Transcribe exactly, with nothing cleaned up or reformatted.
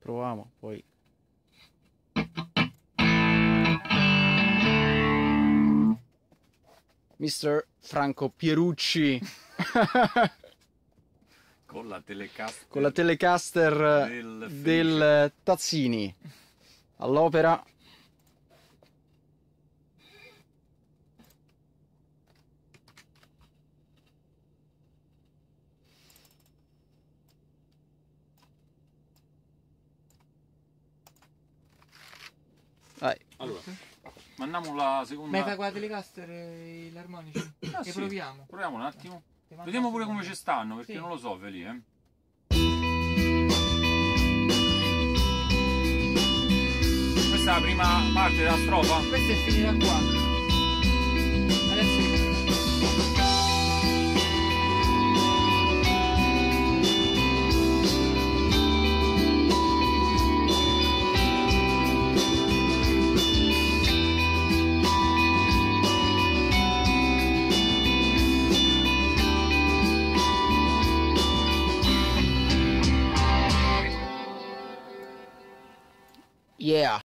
proviamo, poi mister Franco Pierucci con la Telecaster, con la Telecaster del, del Tazzini all'opera. Vai. Allora, mandiamo la seconda. Ma fai qua la Telecaster e l'armonici? Ah, e sì. proviamo. Proviamo un attimo. Ti mando Vediamo la pure come seconda. ci stanno, perché Sì. non lo so, ve lì, eh. Questa è la prima parte della strofa? Questa è finita qua. Adesso Yeah.